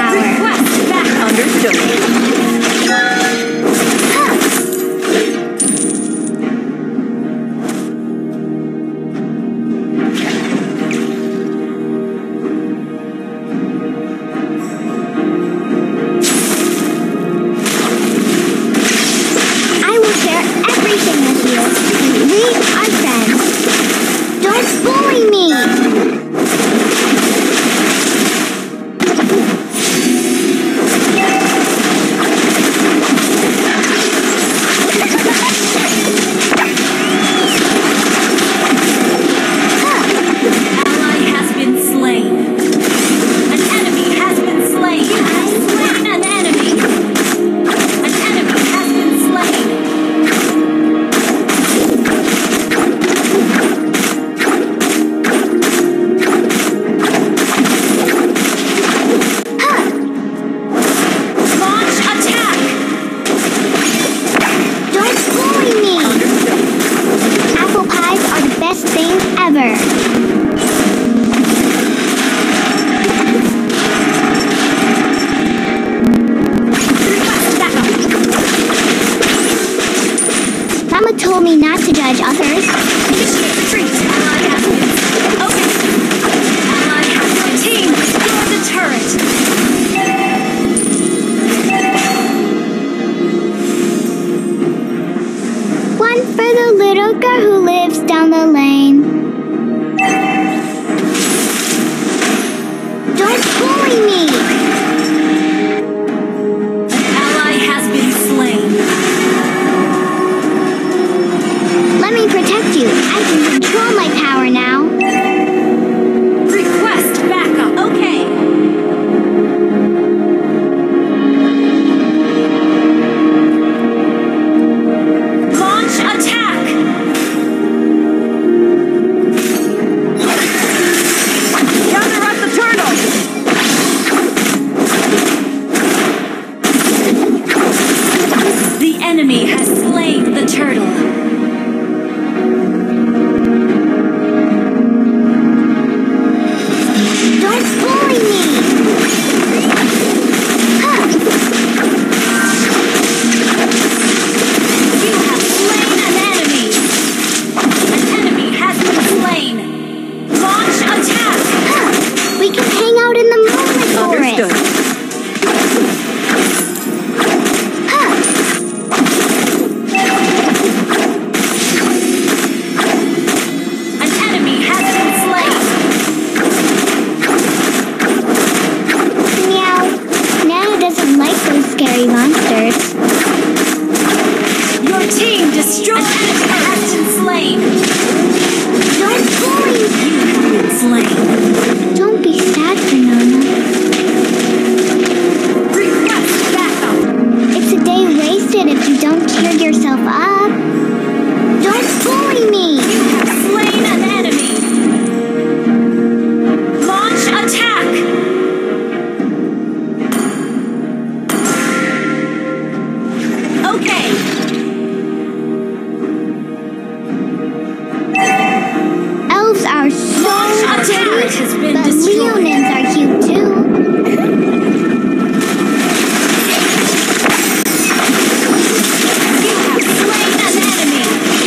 power. Request back. Understood. I will share everything with you. We are friends. Don't bully me! Ally has been slain. An enemy has been slain. You have slain an enemy. An enemy has been slain. Launch attack. Don't bully me! Apple pies are the best thing ever. Request backup. Mama told me not to judge others. Initiate retreat. Ally has been. Okay. Ally has been. Team, destroy the turret. One for the little girl who lives down the lane. Don't bully me! An ally has been slain. Let me protect you. I can control my power now. Request backup. Okay. Launch attack. Counteract the turtle. The enemy has slain the turtle. Don't bully me! You have slain an enemy. An enemy has been slain. Launch attack. We can hang out in the movement forest. An enemy has been slain. Meow. Nana doesn't like those scary monsters. Your team destroyed. An enemy has been slain. Don't bully me! You have been slain. Don't be sad for Nana. Request backup. It's a day wasted if you don't cheer yourself up. Don't bully me! You have slain an enemy. Launch attack. Okay. Elves are so Launch attack pretty, has been but destroyed. Leonins are cute too. You have slain an enemy.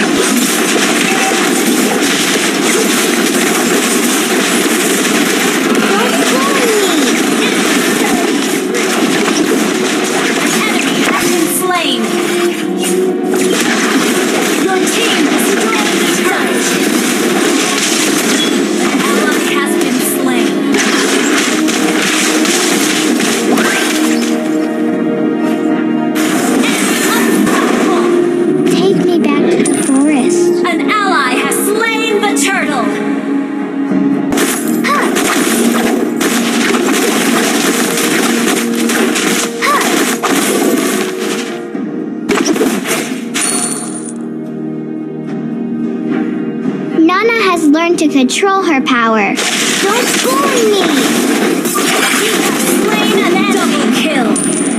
Don't bully me! An enemy has been slain. Your team destroyed the turret. An ally has been slain. Unstoppable. Take me back to the forest. An ally has slain the turtle. Nana has learned to control her power. Don't bully me! You have slain an enemy. Double kill.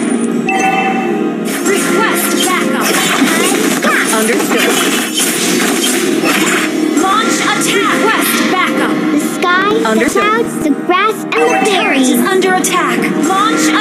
Request backup. Understood. Launch attack. Request backup. The sky, the Understood. clouds, the grass, and Our the turret berries. is under attack. Launch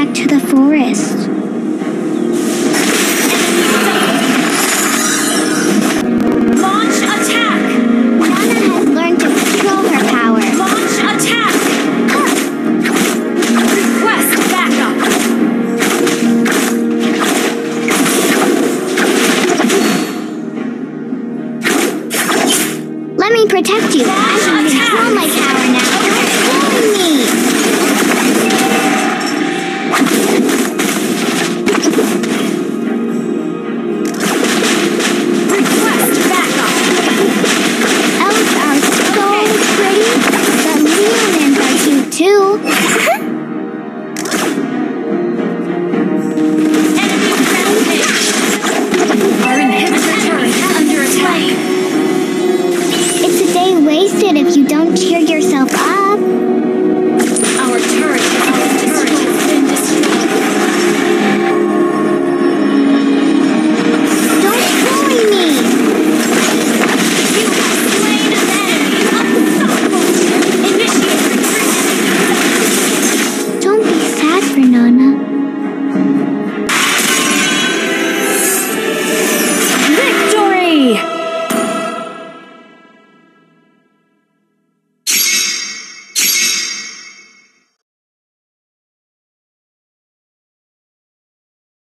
back to the forest. Launch attack! Nana has learned to control her power. Launch attack! Request backup! Let me protect you.